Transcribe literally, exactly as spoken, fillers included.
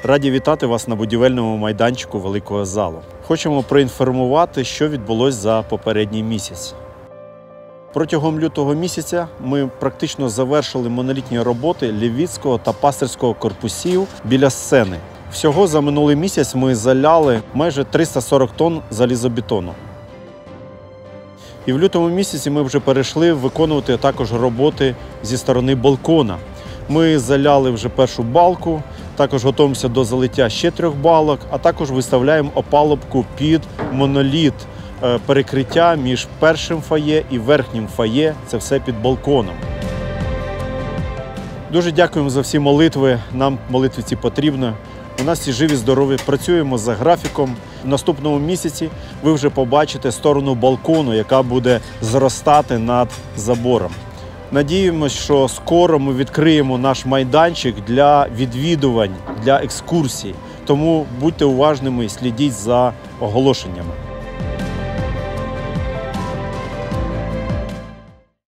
Раді вітати вас на будівельному майданчику великого залу. Хочемо проінформувати, що відбулось за попередній місяць. Протягом лютого місяця ми практично завершили монолітні роботи Лівіцького та Пастирського корпусів біля сцени. Всього за минулий місяць ми заляли майже триста сорок тонн залізобетону. І в лютому місяці ми вже перейшли виконувати також роботи зі сторони балкона. Ми заляли вже першу балку, також готуємося до залиття ще трьох балок, а також виставляємо опалубку під моноліт, перекриття між першим фоє і верхнім фоє, це все під балконом. Дуже дякуємо за всі молитви, нам молитви ці потрібні. У нас всі живі, здорові, працюємо за графіком. В наступному місяці ви вже побачите сторону балкону, яка буде зростати над забором. Надіємось, що скоро ми відкриємо наш майданчик для відвідувань, для екскурсій. Тому будьте уважними і слідіть за оголошеннями.